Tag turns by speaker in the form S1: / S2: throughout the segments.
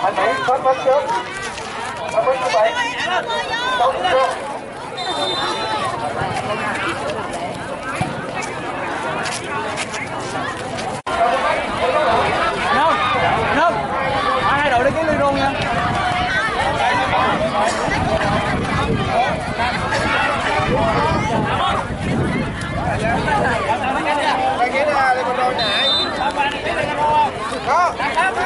S1: Anh Mỹ phát phát trước. Phát phát như vậy. Đâu chưa?
S2: Không, hai đội đi kiếm đi luôn nha.
S1: Đây kia ra đây con đôi nãy. Có.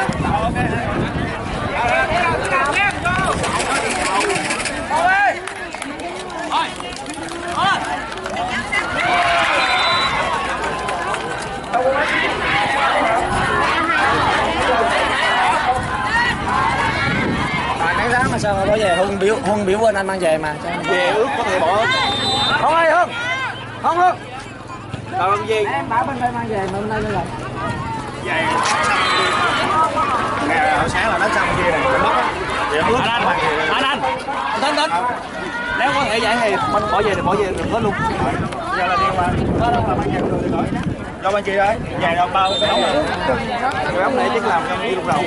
S2: Nắng ráng mà sao mà bỏ về Huân biểu quên anh mang về mà
S1: Về ướt có thể bỏ.
S2: Không ơi Hưng. Không Hưng.
S1: Tao làm gì?
S2: Em bảo bên đây mang về mà hôm nay lên rồi.
S1: Vậy. Hồi sáng là nó xong kia này, mất á. Vậy ướt.
S2: Anh. Tính. Nếu có thể vậy thì mình bỏ về đừng hết luôn.
S1: Giờ là đi qua. Đó là mang về rồi rồi. Đâu anh chị đấy? Về đâu bao cái ống này. Cái ống này chắc làm trong đi lúc đầu.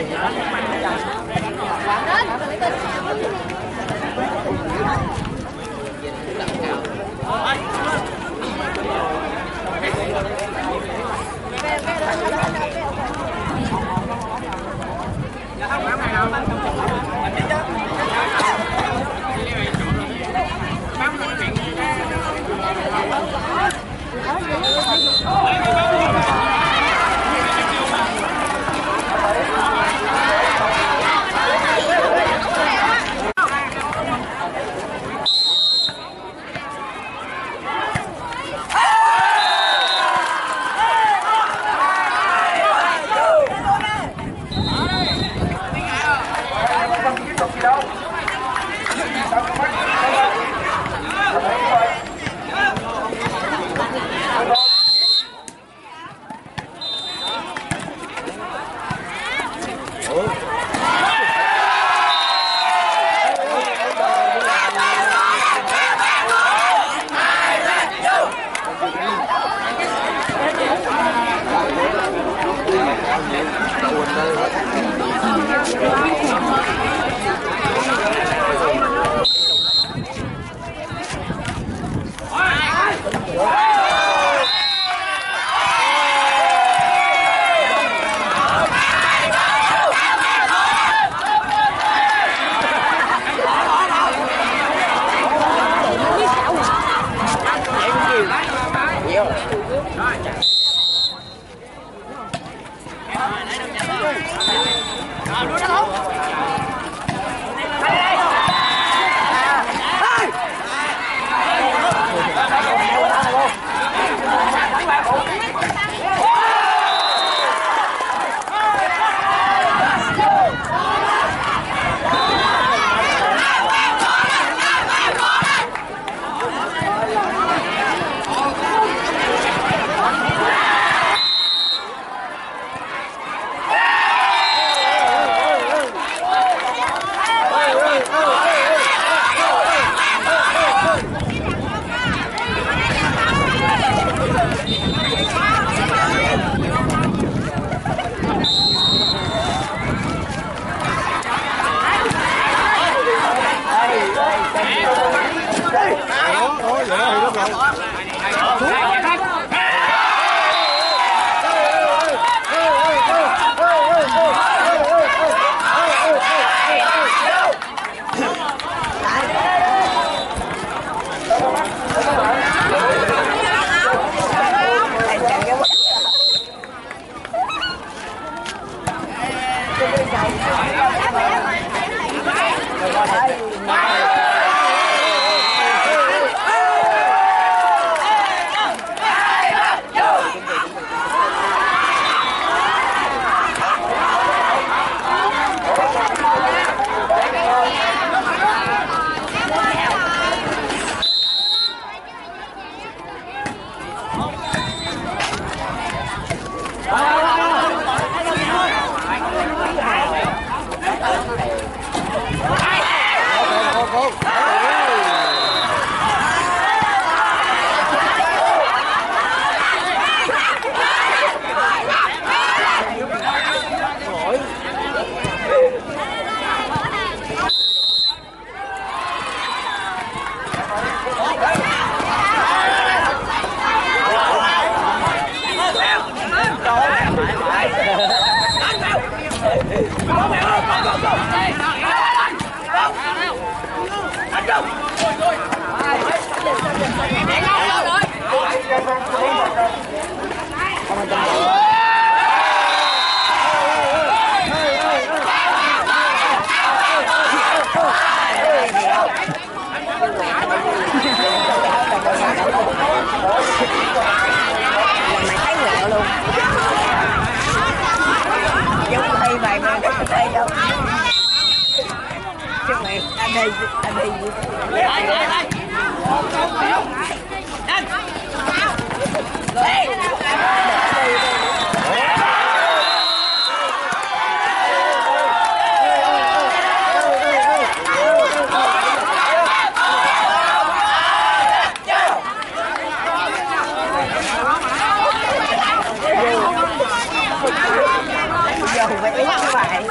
S3: phải ý như vậy.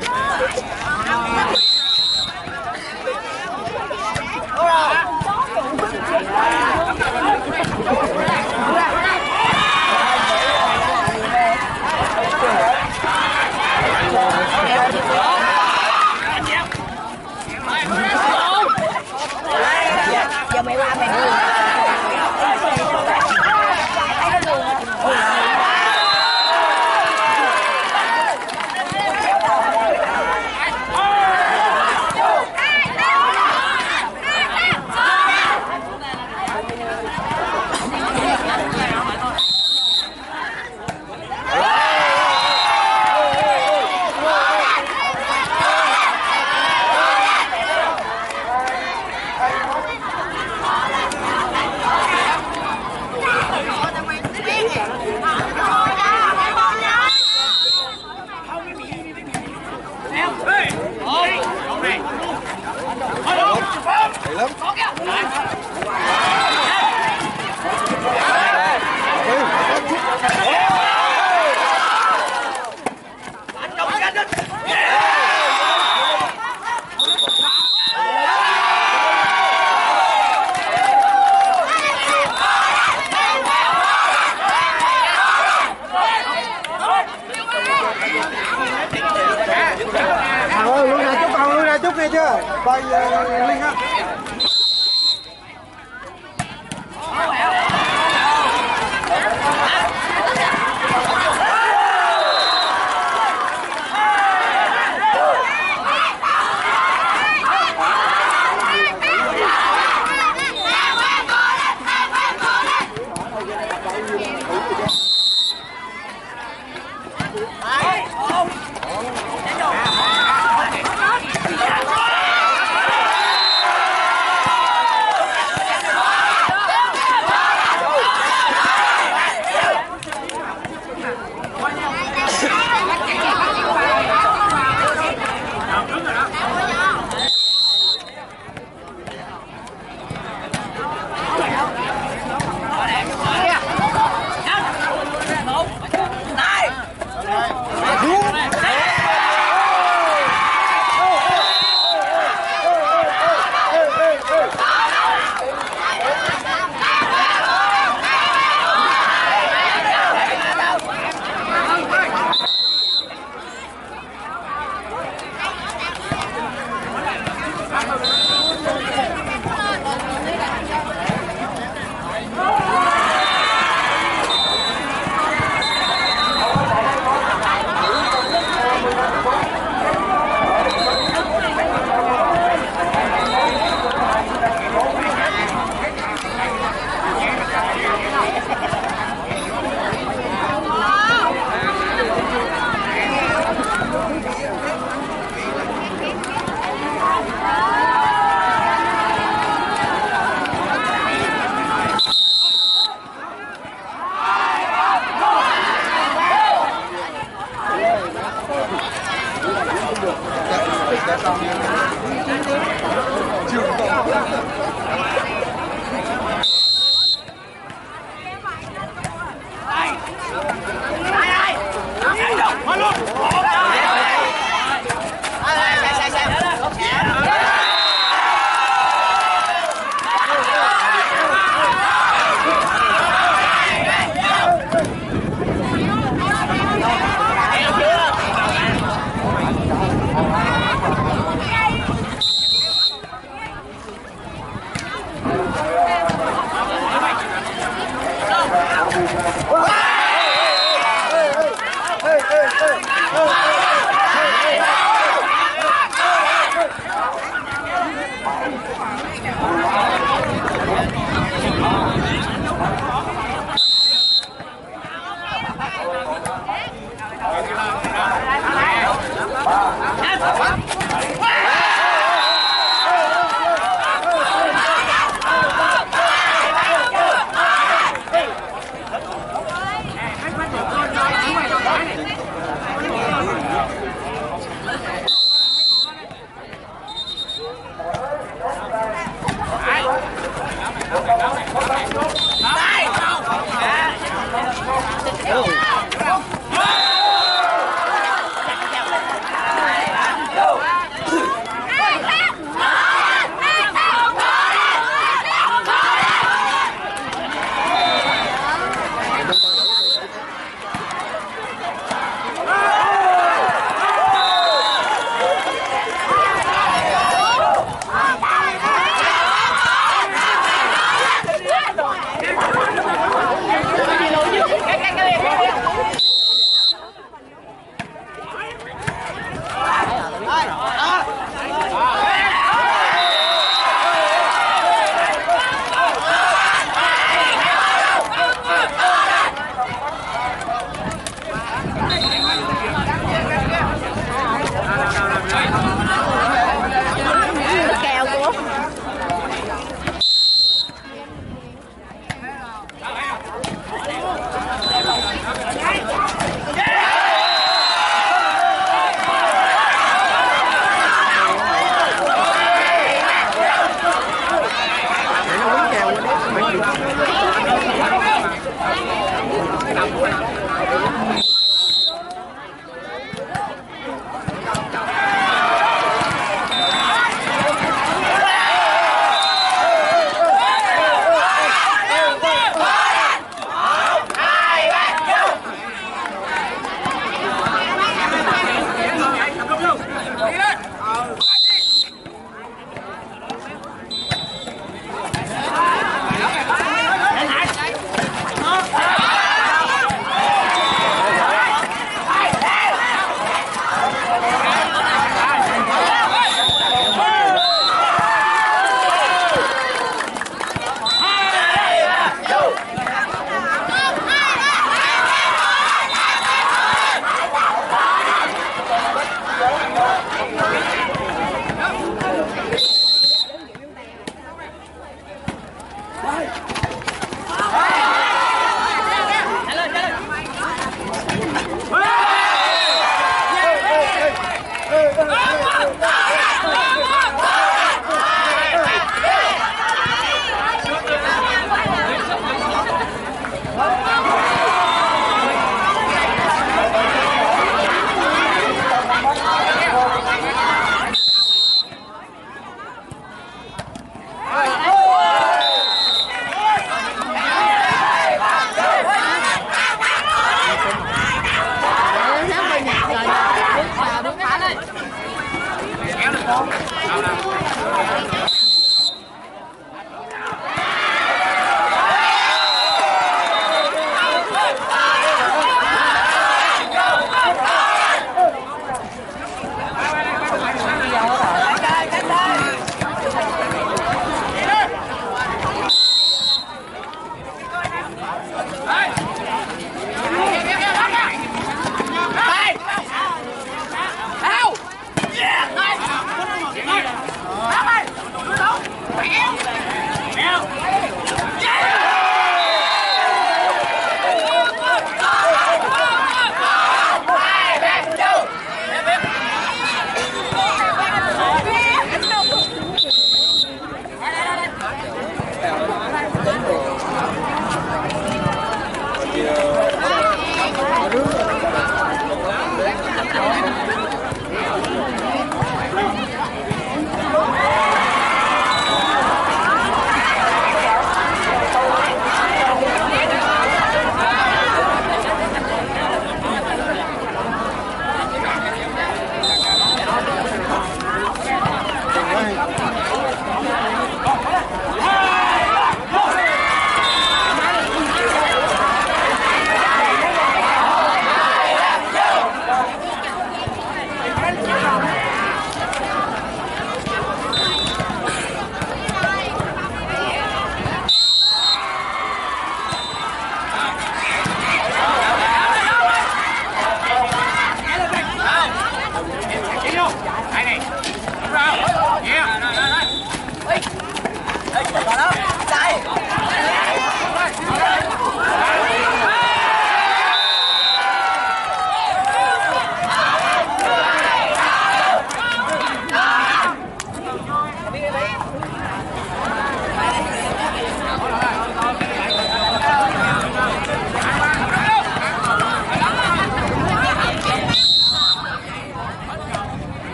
S3: Giờ mày qua mày
S4: lui ra chút nghe chưa? Coi Linh á.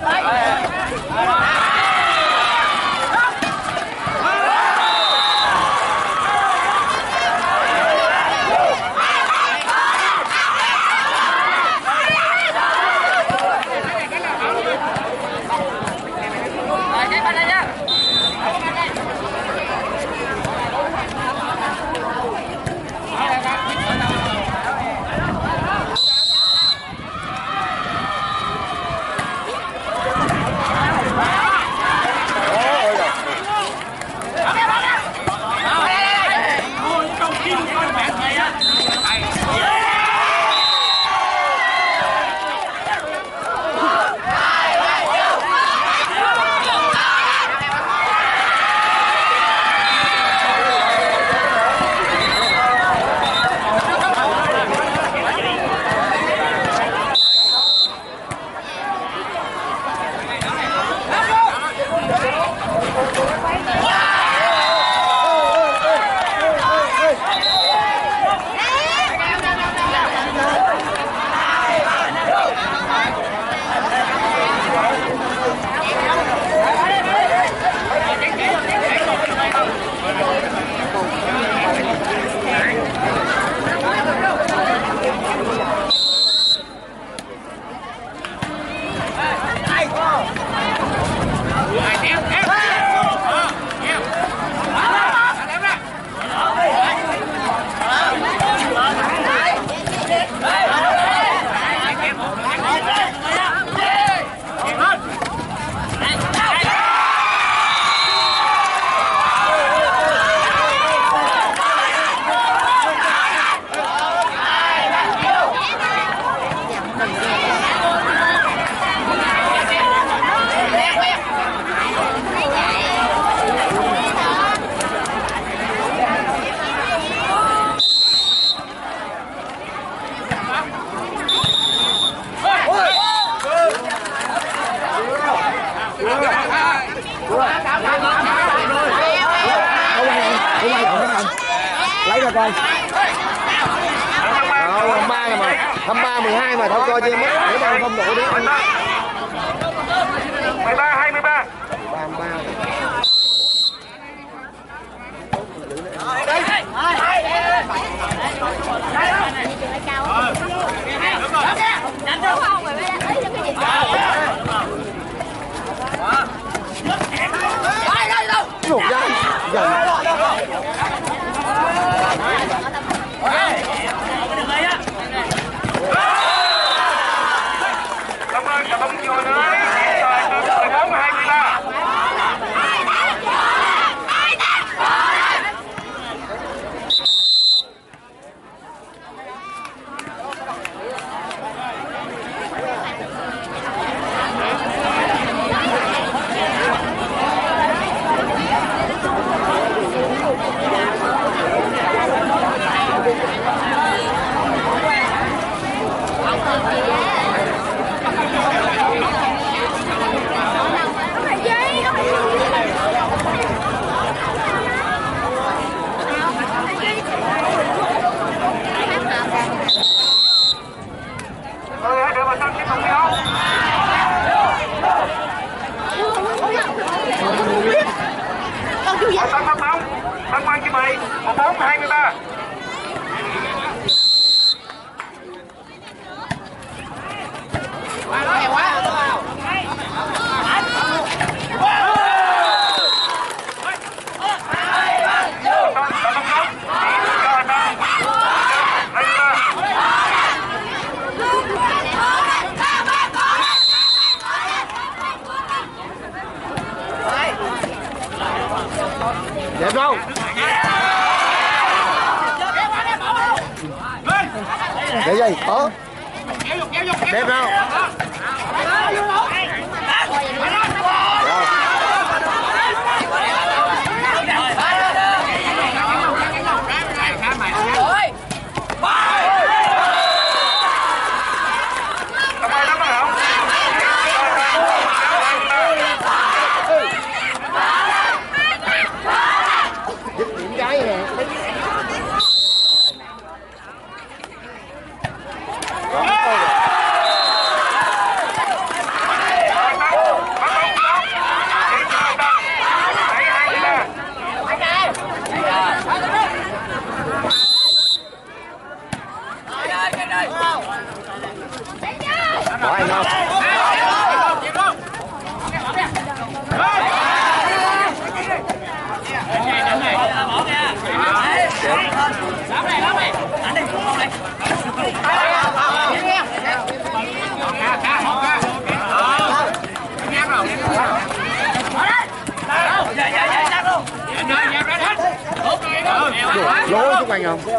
S4: Lấy ra coi. Hăm ba mà, hăm 3 12 mà thôi coi chưa mất để đâu không đủ đấy.
S1: 13 23.
S4: 33. Luộc ra.
S1: Cảm ơn cả bóng chùa nữa. Rồi từ 14 23. Thăng quan chuẩn bị 14 23.
S4: Đẹp không? Để gì? Có. Đẹp không? lố xung quanh không?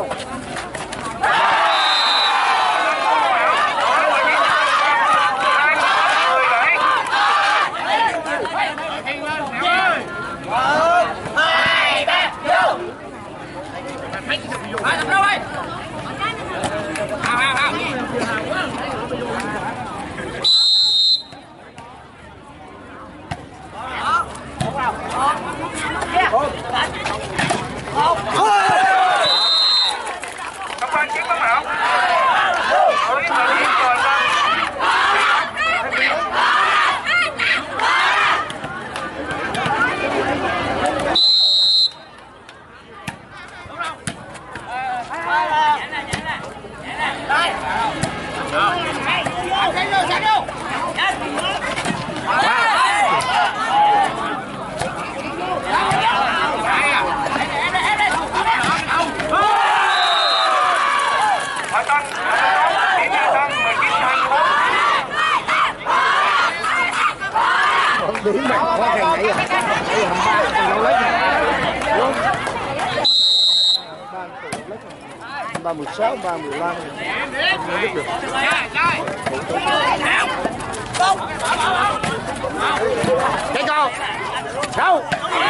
S4: Điểm mạnh quá kìa nãy rồi. 316, 315 không biết được. Cái con. Đâu?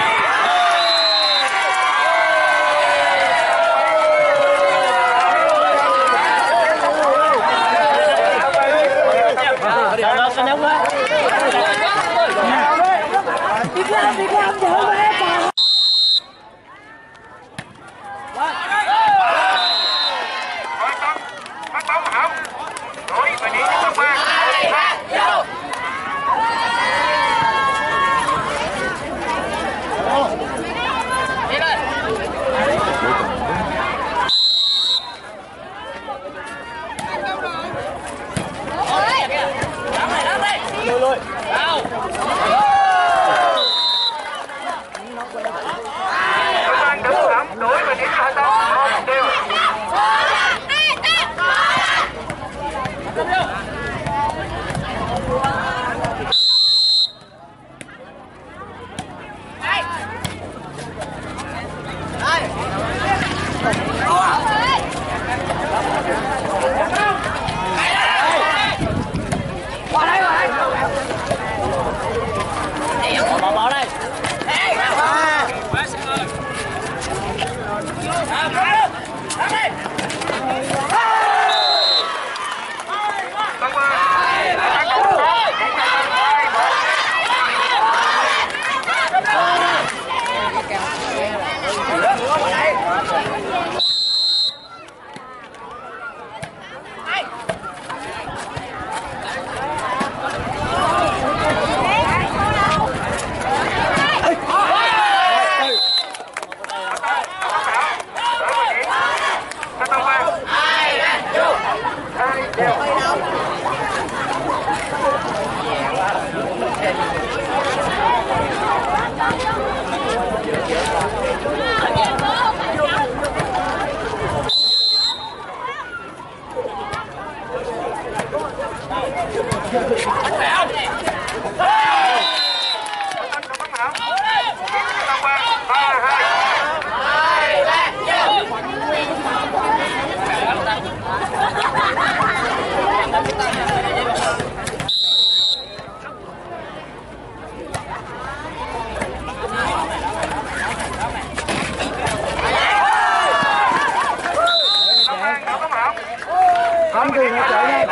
S4: Không thì nó chạy ngay.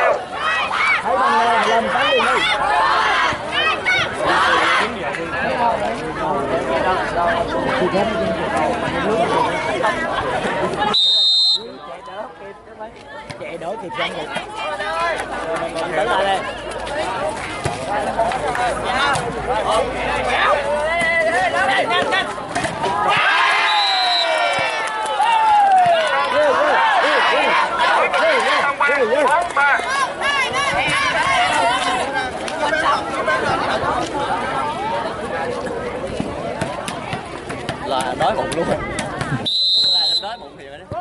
S4: Thấy bằng này làm tán đi đi. Chạy đổ kịp răng rồi. Mình đứng lại đây. Là đói bụng luôn. Là đói bụng thì đấy.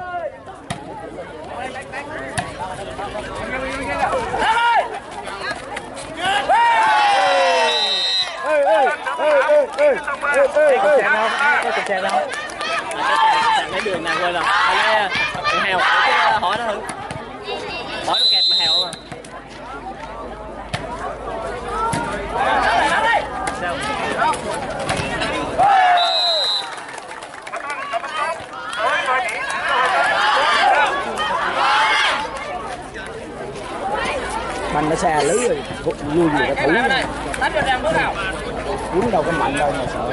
S4: Ê, có chèn đâu?
S2: Lấy đường nào quên rồi. Hồi nay con heo hỏi nó thử. Hỏi nó kẹt mà heo mà.
S4: Banh nó xa lý rồi, vui gì cả thủ. Cuốn đâu có mạnh đâu mà sợ.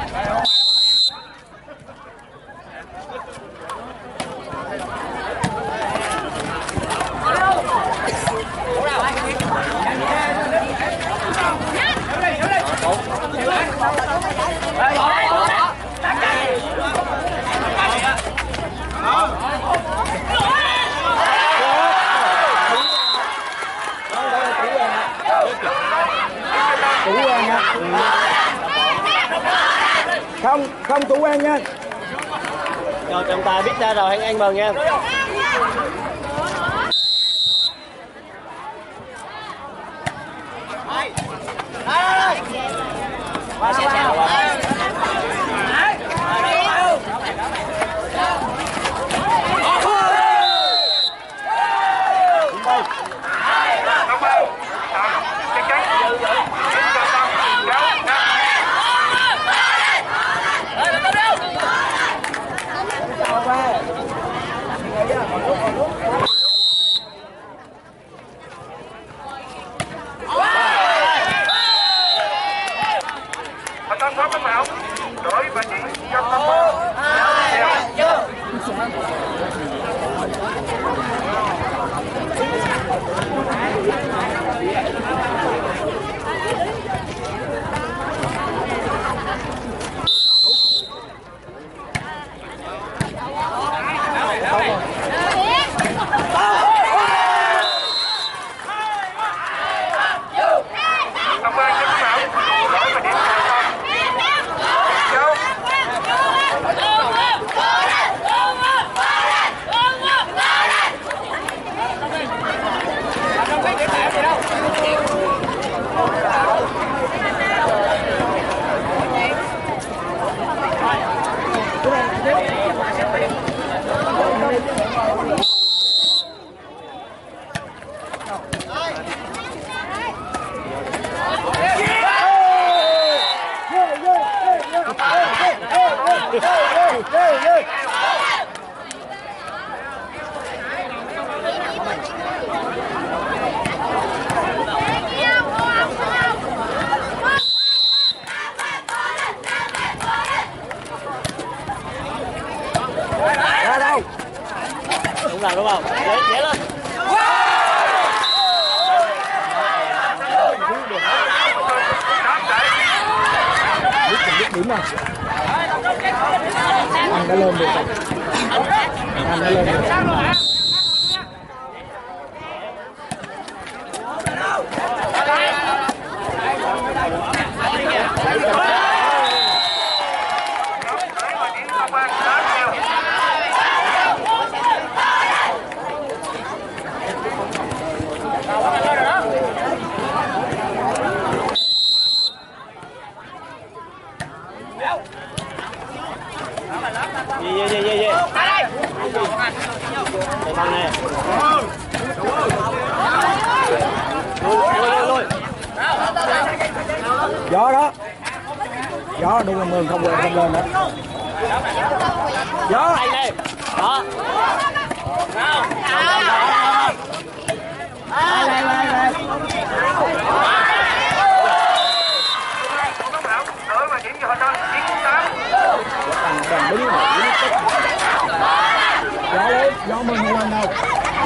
S4: Không chủ quan nha.
S2: Rồi trọng tài biết ra rồi, anh mừng nha. Đúng rồi, đúng không? Dễ lên.
S4: Biết điểm rồi. Anh đã lên được rồi. Anh đã lên được.
S2: Về. Thằng này. Lùi.
S4: Gió đó. Gió đừng làm mừng không lên đó. Gió.
S2: Đây. Đó.
S4: Đây. Đừng đứng mà gió lên, gió mừng không lên đâu.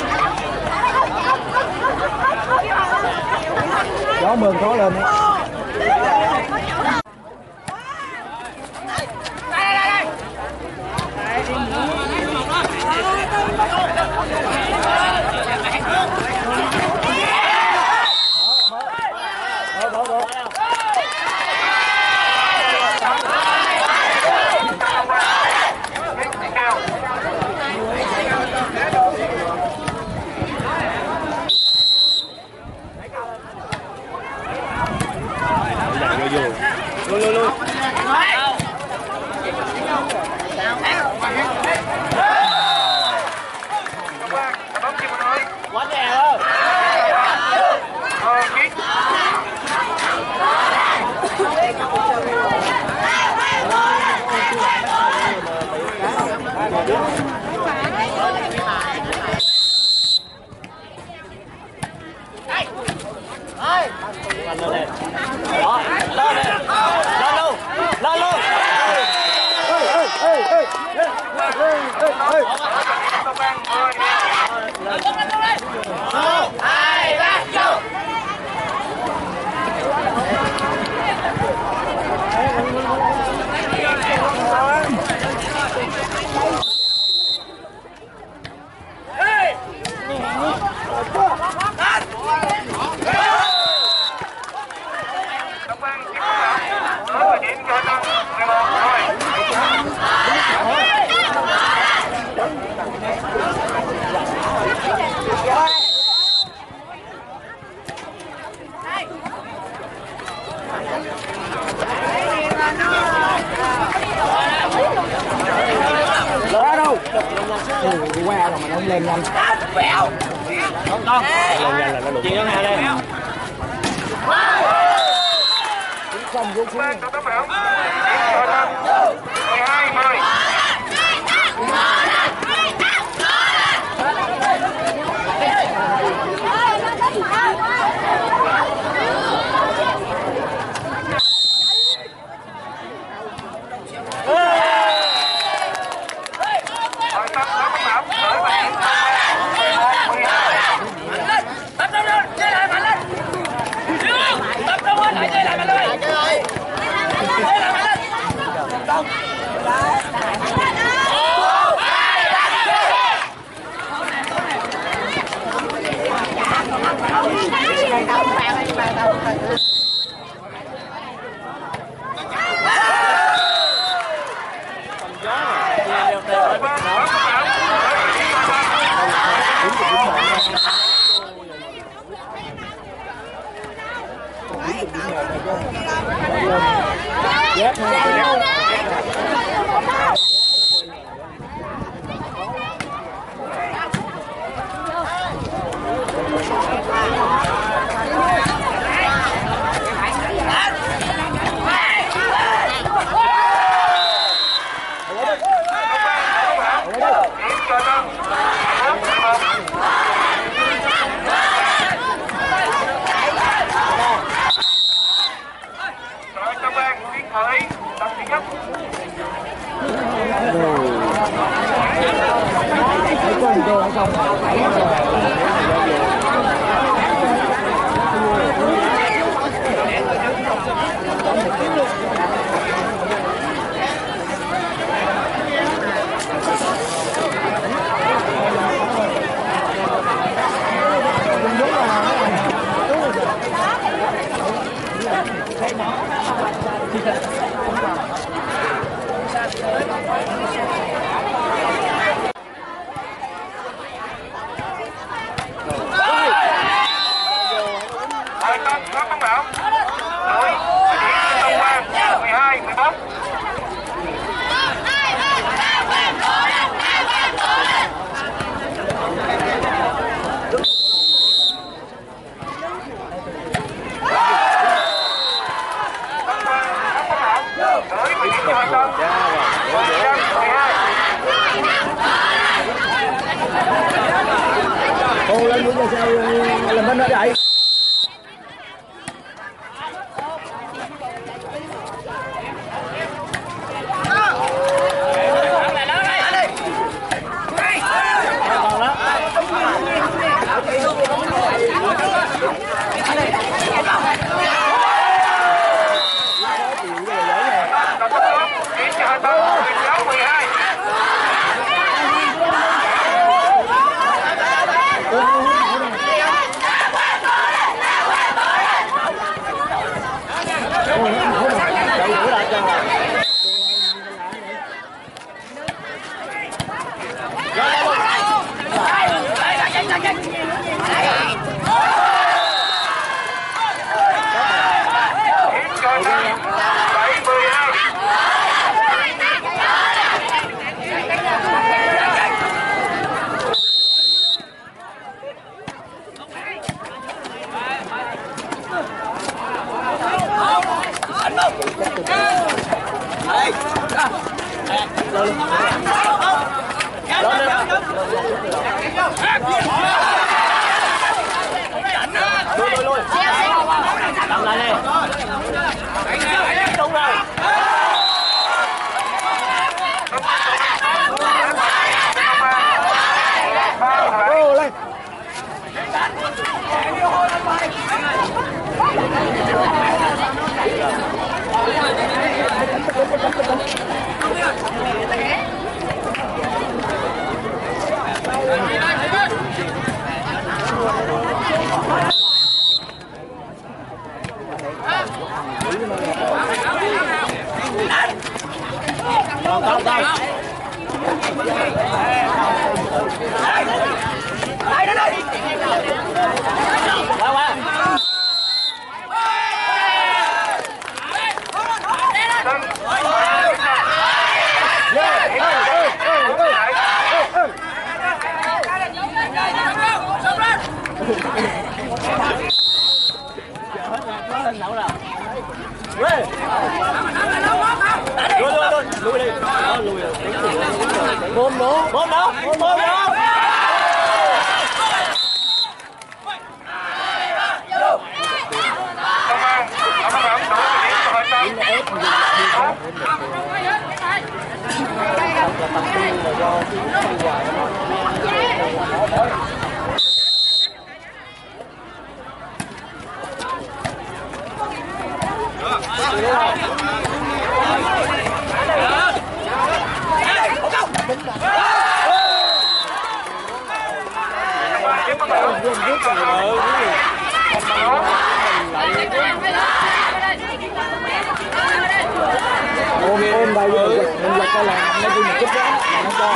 S4: Gió mừng có lên đấy.
S2: Lui. Lên lên. Đó, lên lên. Lên luôn. Lên luôn.
S5: Hai ba vô.
S4: Đó đâu qua rồi mà không lên nhanh
S2: Con. Lên nhanh là nó đụng. Chuyện đó nào đây.
S4: không vô xuống ô lên những sao làm bên đó vậy ôm đây mình giật cái là nó đi một chút đó là nó cho.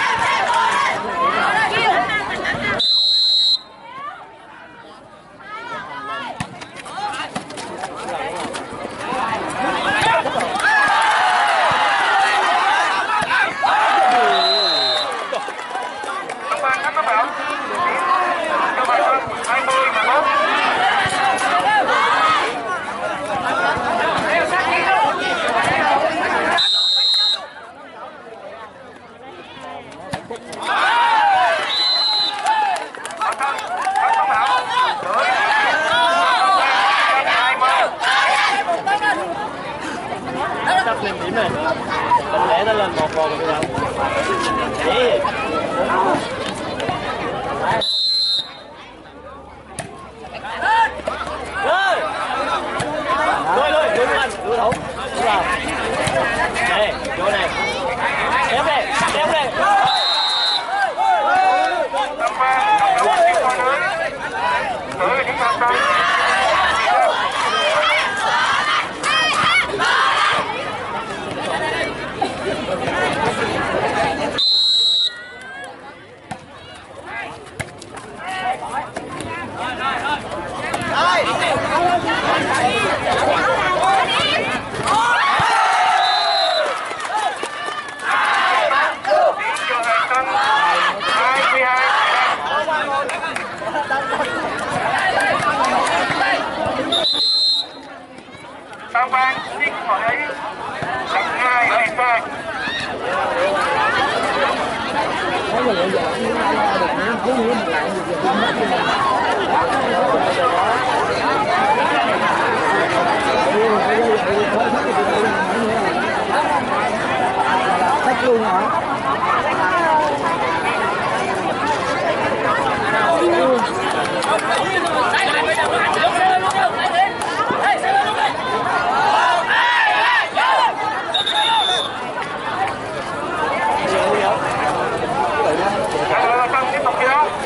S2: Sắp lên điểm này, không lẽ nó lên 1-1 rồi không? Chỉ Lui anh, lui thủ. Đúng rồi. Đây, vô này. Kéo đây, kéo đây.
S1: Tam Ban xin hỏi trận 2 ở hiệp 2.
S4: Thấy là bây giờ chúng ta ra được những cú nghĩa một lại được mất thách luôn hả?
S1: Tiếp tục kia đó.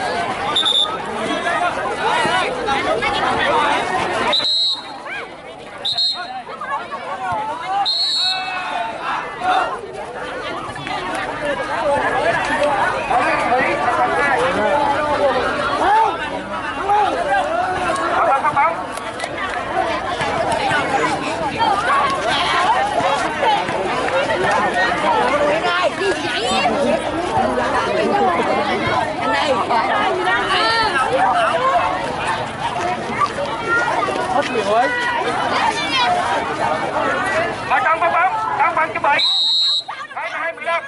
S4: Hết liền rồi.
S1: Ở trong bóng, Tam Ban chuẩn bị. 22-15.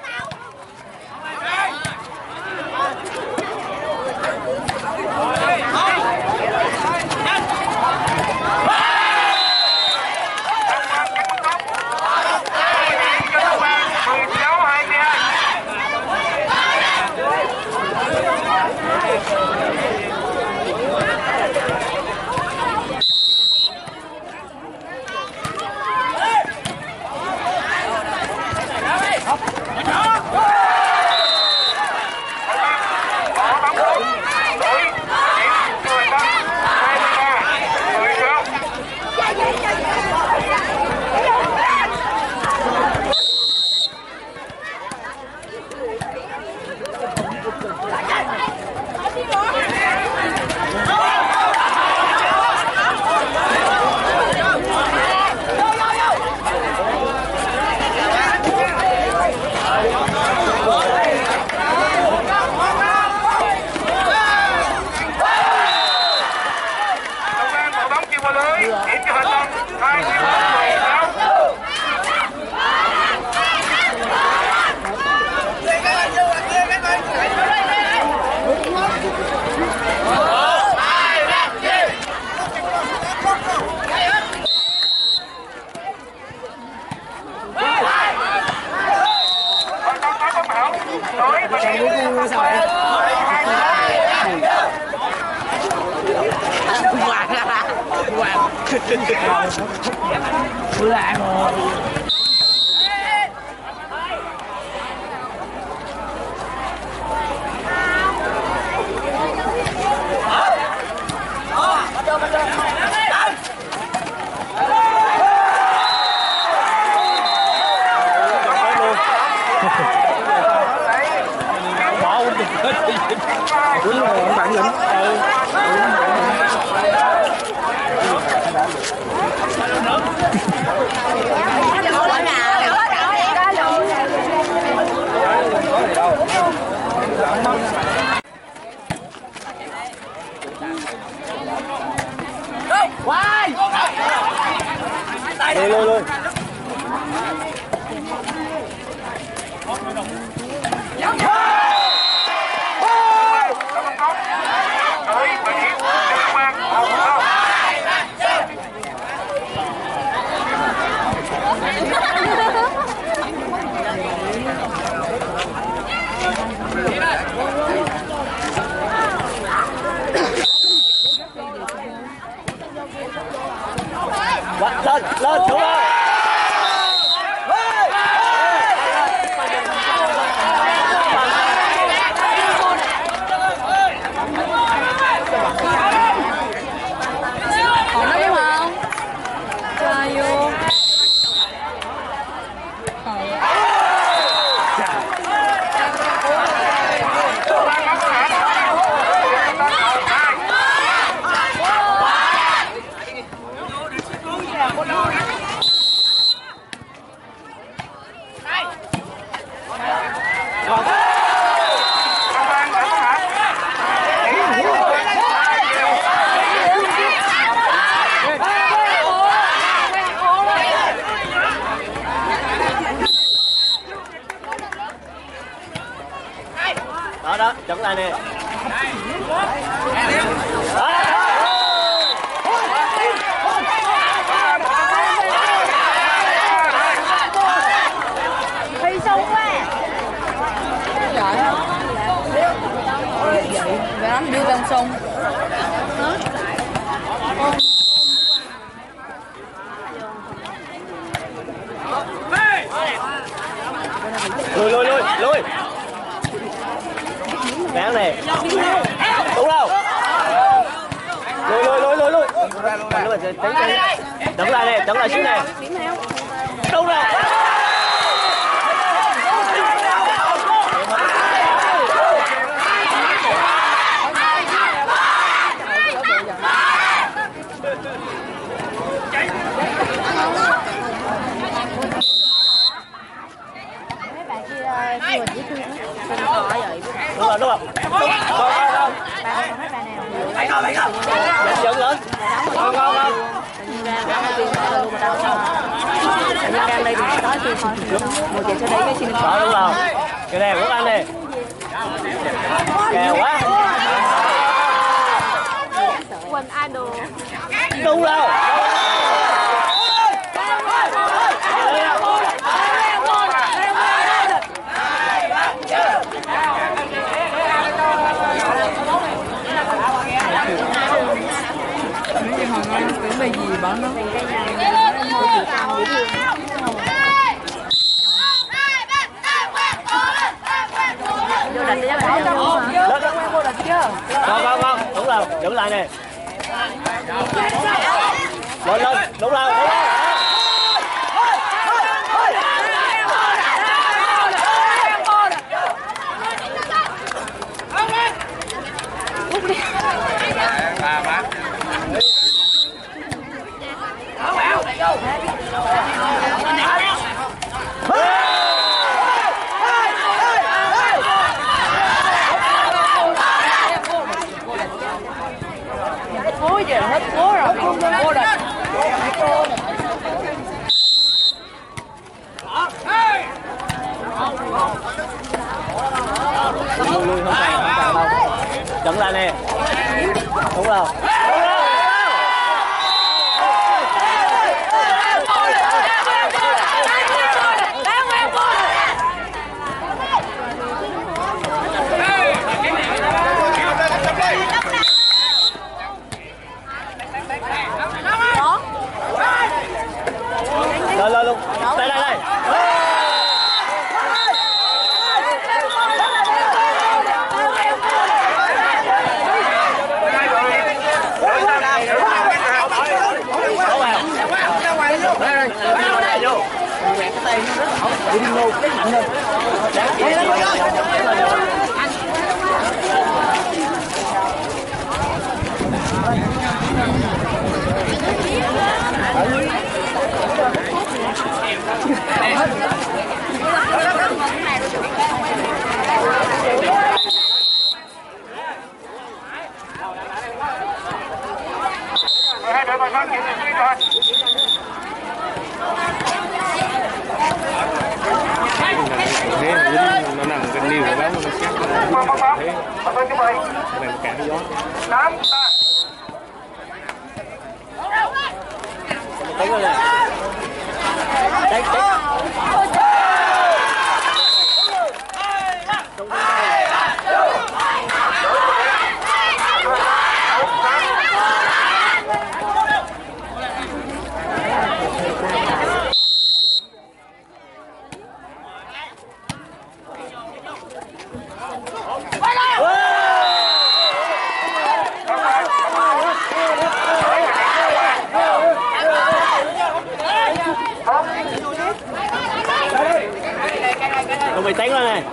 S3: lại rồi.
S4: Đúng rồi, bạn lĩnh.
S2: Lùi lùi. Lên lên xuống rồi.
S5: Còn nó đúng không? Cho vô.
S2: Đó đó, chấm lại nè.
S5: Huy sung quá. Trời ơi. Vậy anh đưa bên sung.
S2: Lùi lùi lùi lùi. Đáng nè. Đúng đâu. Lùi lùi lùi lùi lùi. Đứng lại nè, đứng lại xíu nè. Đúng rồi.
S5: Mấy bạn kia vừa chỉ thương thương họ vậy.
S2: Đúng rồi, đúng rồi.
S5: Mấy bạn nào?
S2: Dẫn lên. Ngon ngon ngon.
S5: Đang đây thì tới thì thôi. Một chị sẽ lấy cái xin
S2: Đó đúng rồi. Cái này cũng ăn đi. Kèo quá.
S5: Quỳnh idol.
S2: Đúng rồi.
S5: Mấy cái hồi nó tưởng bài gì bọn nó. Vô địch đi đó. Vô địch chưa?
S2: Ngon, đúng rồi, giữ lại nè. Lên lên, đúng rồi, đúng rồi.
S5: Ôi giờ hết cố rồi. Vô địch.
S2: vào. Lên luôn. Đây.
S1: Hai đội còn kiểm định rồi.
S6: Thế nó nằm gần liều của bác nó xét thế cái này cả cái gió
S2: Tính rồi nè. Đấy. Tụi mày tén lên này.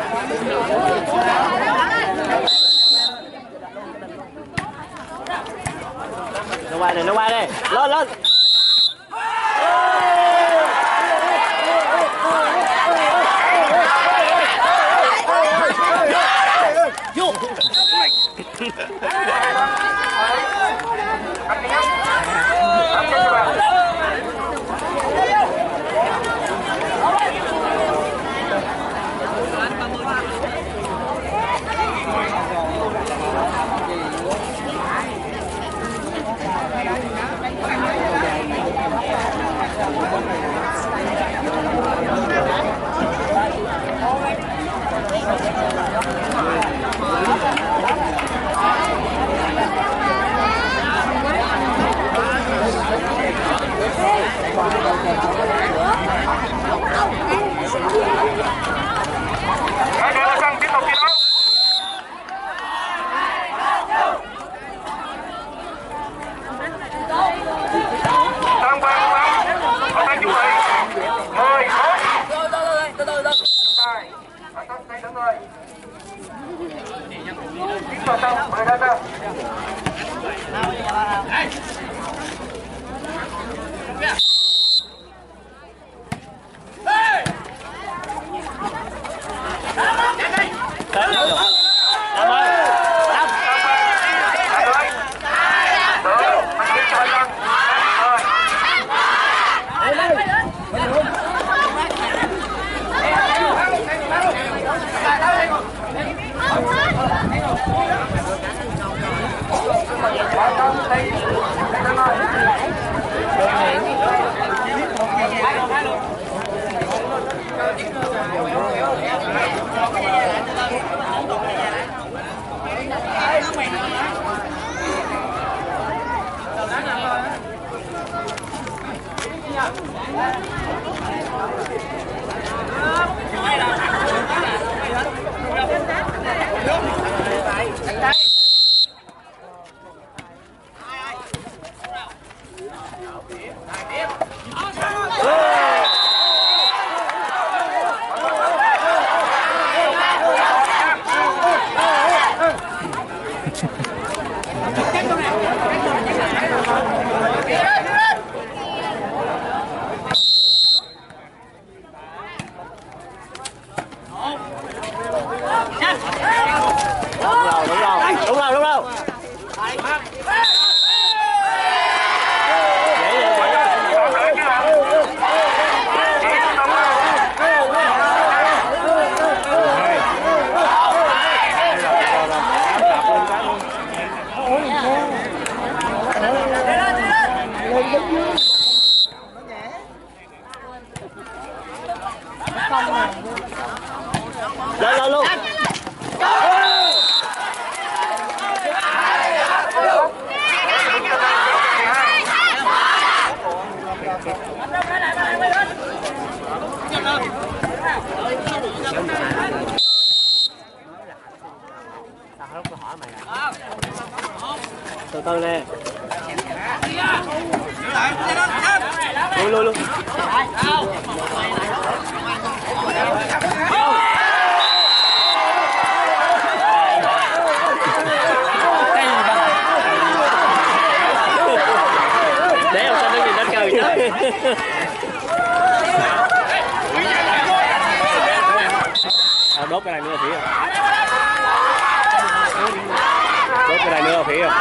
S2: Nó qua đây. Lên. Vô.
S1: Hai đội sang tiếp tục thi đấu. Tam quan ở đây chuẩn bị 10 phút. Từ. Hai. Ở trong tay đứng rồi. Tiếp vào trong 10 ra. Đúng rồi.
S2: Sao lúc tôi hỏi mày à? Từ từ nè. Lui luôn. Để ông sao nó nhìn nó cười chứ. Đốt cái này nữa Thủy à? Đốt cái này nữa Thủy à?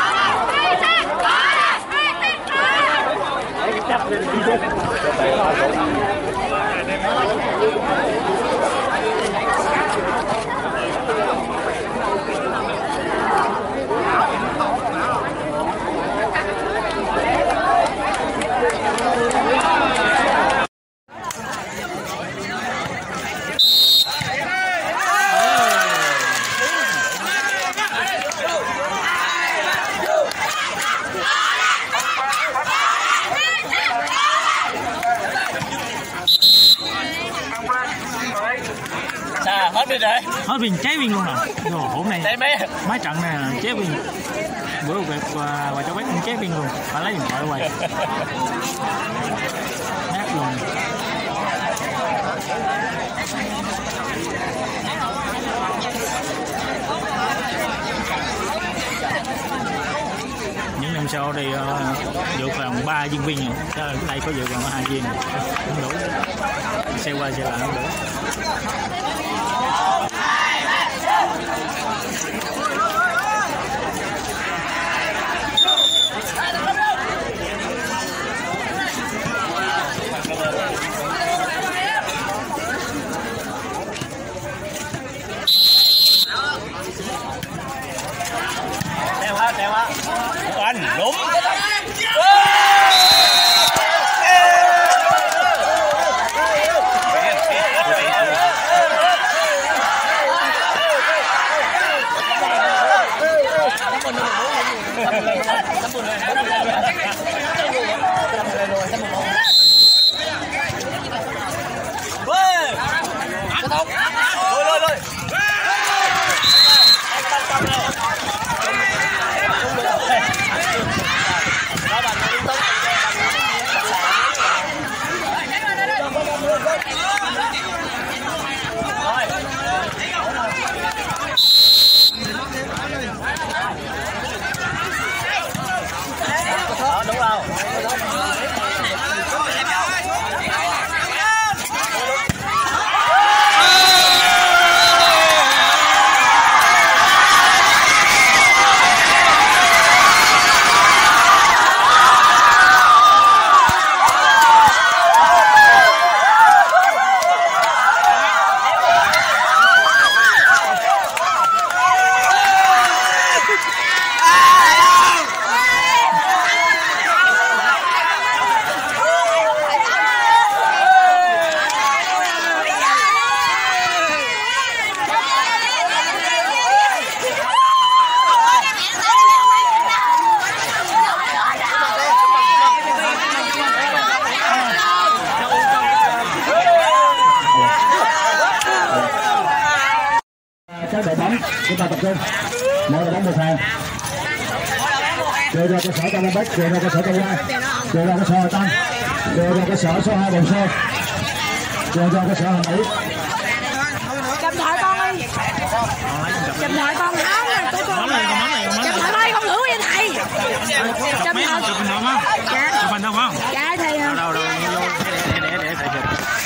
S2: Sao hết pin rồi?
S7: Hết pin, cháy pin luôn rồi. Rồi hôm nay
S2: cháy mấy
S7: trận này là cháy pin. Bữa việc và cho bác cũng cháy pin luôn. Phải lấy điện thoại quay. Nát luôn. Những năm sau thì vượt còn 3 viên pin rồi. Cái này có vượt còn 2 viên rồi. Không đủ. Xe qua xe lại không đủ.
S2: Theo á. Anh đúng. Đúng không?
S4: Các đội bóng chúng ta tập trung. Mỗi đội bóng một hàng. Đưa ra cơ sở Tam Nam Bắc, đưa ra cơ sở Tam Quan, đưa ra cơ sở Hà Tăng, đưa ra cơ sở số 2 Bồng Sơn, đưa ra cơ sở Hà Mỹ.
S5: Chậm thoại con đi. Chậm thoại con áo này của con. Chậm thoại đây con thử vậy thầy. Chậm thoại.
S7: Chụp hình không? Dạ. Chụp hình không?
S5: Dạ thầy.
S7: Đâu để thầy chụp.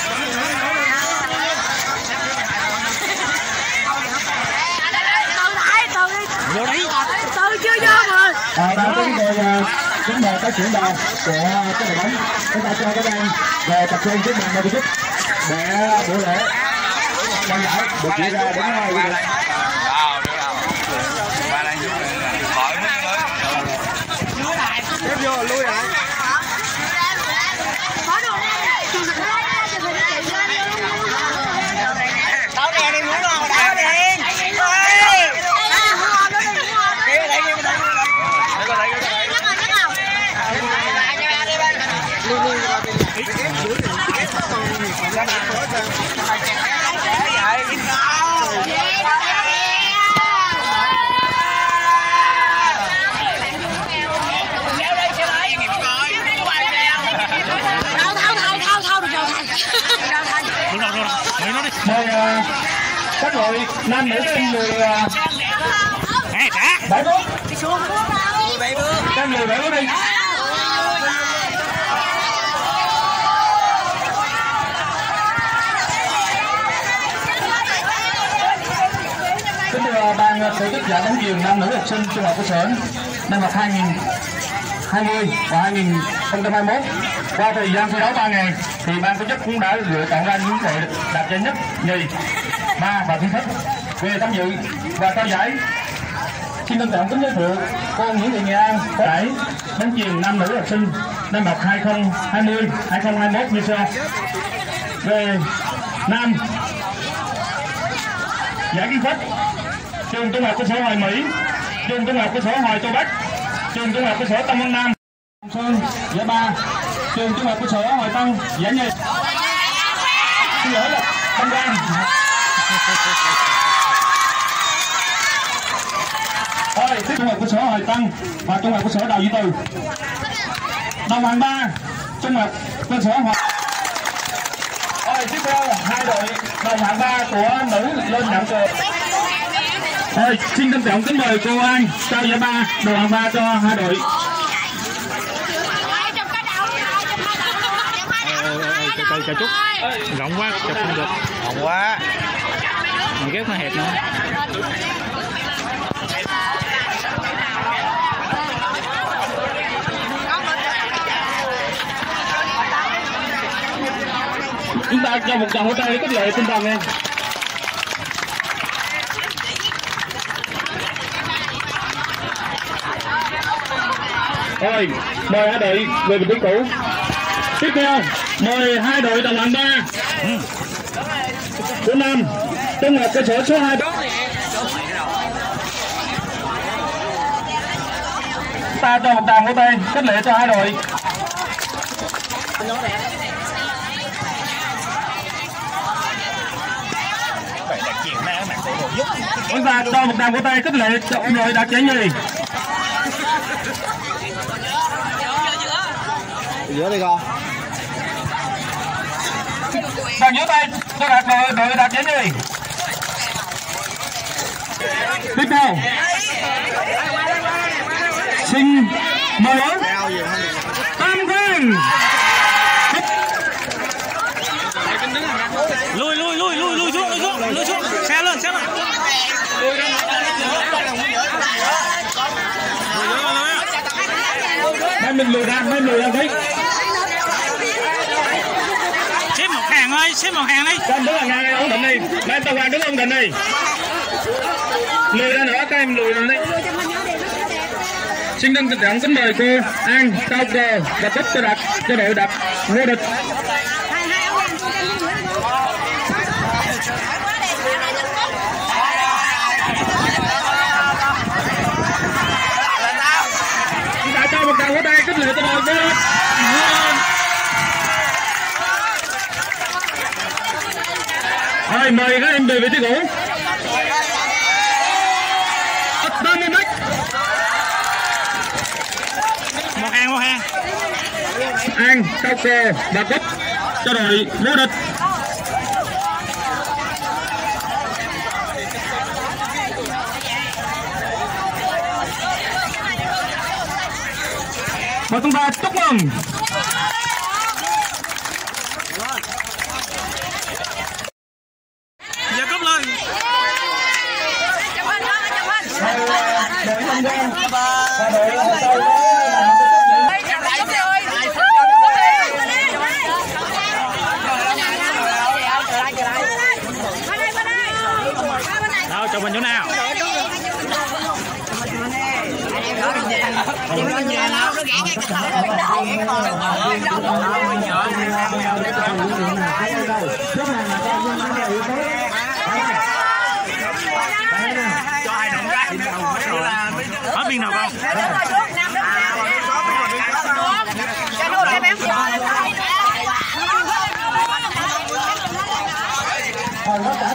S7: Vô đấy.
S5: Từ chưa vô mà.
S4: Đang chúng mời các chuyển đoàn của các đội bóng chúng ta cho các em về tập trung trước màn Olympic để buổi lễ ban giải được diễn ra đến ngày quy định. Tiếp vô lui lại.
S3: Tao đèn đi muốn không? Tao đèn.
S5: Đi
S4: Mời các đội nam nữ trên người 7 bước. Trên người 7 bước đi. Kính thưa ban tổ chức giải bóng chuyền nam nữ học sinh trung học cơ sở năm học 2020 và 2021, qua thời gian thi đấu 3 ngày thì ban tổ chức cũng đã lựa chọn ra những đội đạt giải nhất, nhì, ba và khuyến khích về tham dự và trao giải. Xin trân trọng kính giới thiệu cô Nguyễn Thị Nghệ An có giải bóng chuyền nam nữ học sinh năm học 2020-2021 như sau. Về nam, giải khuyến khích trường trung học cơ sở Hoài Mỹ, trường trung học cơ sở Hoài Châu Bắc, trường trung học cơ sở Tân An Nam, Sơn giải 3, trường trung học cơ sở Hoài Tân giải nhì. Xin lỗi là Tân Quang. Rồi, tiếp trung học cơ sở Hoài Tân và trung học cơ sở Đào Duy Từ. Đồng hàng 3, trung học cơ sở Hoài. Rồi, tiếp theo hai đội đồng hạng 3 của nữ lên nhận cờ. Rồi, xin trân trọng kính mời cô An trao giải 3 đồng hạng 3 cho hai đội.
S7: Chào chút rộng quá, chụp không được,
S3: Rộng quá.
S7: mình ghép nó hẹp nữa.
S4: Chúng ta cho một tràng vỗ tay khích lệ tinh thần nha. Rồi, mời hai đội về vị trí cũ. Tiếp theo, mời hai đội đồng hạng 3 của Nam trung học cơ sở số 2. Ta cho một tràng vỗ tay khích lệ cho hai đội. Chúng ta cho một tràng vỗ tay khích lệ cho đội đạt giải nhì.
S3: Giữa đây con.
S4: Tràng vỗ tay cho đội đạt giải nhì. Tiếp theo, xin mời Tam Khuyên.
S7: Lui xuống, xe lên.
S4: Mấy mình lùi ra thấy.
S7: Xếp một hàng đi.
S4: Con đứng là ngang ổn định đi. Mấy tàu hoàng đứng ổn định đi. Lùi ra nữa, các em lùi ra đi. Xin trân trọng kính mời cô An trao cờ và cúp cho đội đặt vô địch. Chúng ta cho một tràng vỗ tay khích lệ cho đội vô địch. Rồi, mời các em về vị trí cũ. 30 mét.
S7: Một hàng.
S4: An trao cờ và cúp cho đội vô địch. Và chúng ta chúc mừng
S7: Giờ cúp lên.
S4: đội Tân Quang và đội
S7: Đâu, chụp mình chỗ nào? Ở biên nào con?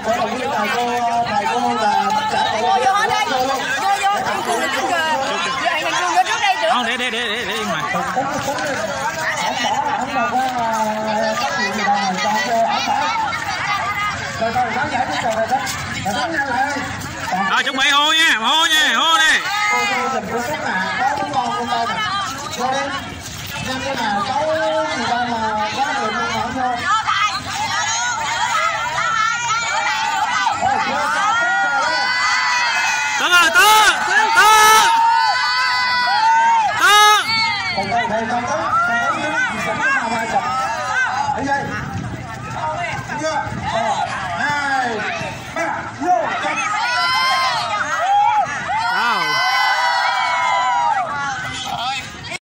S4: cô đồng viên thầy cô là trả
S5: Vô hết đây. Vô thằng Cường trước kìa. Thằng Cường vô trước đây được.
S7: Không, để mà.
S4: không đâu có trách nhiệm gì đâu mà cho cô ổng phải. Rồi sáng giải thích rồi đó. Rồi nhanh lại.
S7: Rồi chuẩn bị hô nha, hô đi.
S4: Cô dùm cô cách mà có con nè. Cô đi. Nhanh cái nào cháu gì đâu mà có người con hỏng vô.
S7: Tớ rồi, tớ.
S4: Còn đây không có nào mà chậm. Thấy chưa? Chưa? 2